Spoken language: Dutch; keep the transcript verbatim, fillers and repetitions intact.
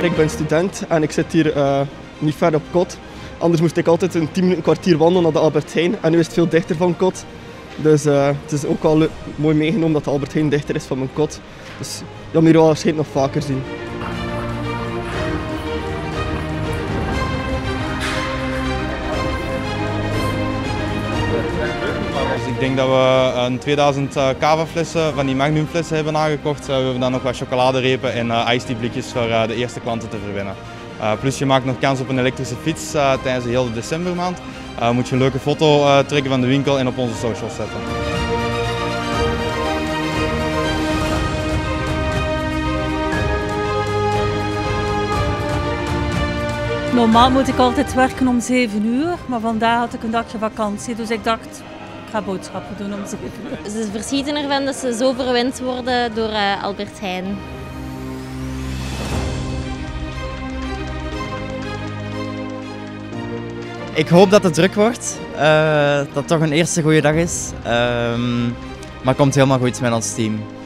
Ik ben student en ik zit hier uh, niet ver op kot. Anders moest ik altijd een tien minuten, een kwartier wandelen naar de Albert Heijn. En nu is het veel dichter van kot. Dus uh, het is ook wel mooi meegenomen dat de Albert Heijn dichter is van mijn kot. Dus je moet hier wel waarschijnlijk nog vaker zien. Dus ik denk dat we een tweeduizend uh, cava-flessen van die magnumflessen hebben aangekocht. Uh, we hebben dan nog wat chocoladerepen en uh, iced tea blikjes voor uh, de eerste klanten te verwennen. Uh, plus je maakt nog kans op een elektrische fiets uh, tijdens de hele decembermaand. Uh, moet je een leuke foto uh, trekken van de winkel en op onze socials zetten. Normaal moet ik altijd werken om zeven uur, maar vandaag had ik een dagje vakantie, dus ik dacht, ik ga boodschappen doen om zeven uur. Ze verschieten ervan dat ze zo verwend worden door uh, Albert Heijn. Ik hoop dat het druk wordt, uh, dat het toch een eerste goede dag is, uh, maar het komt helemaal goed met ons team.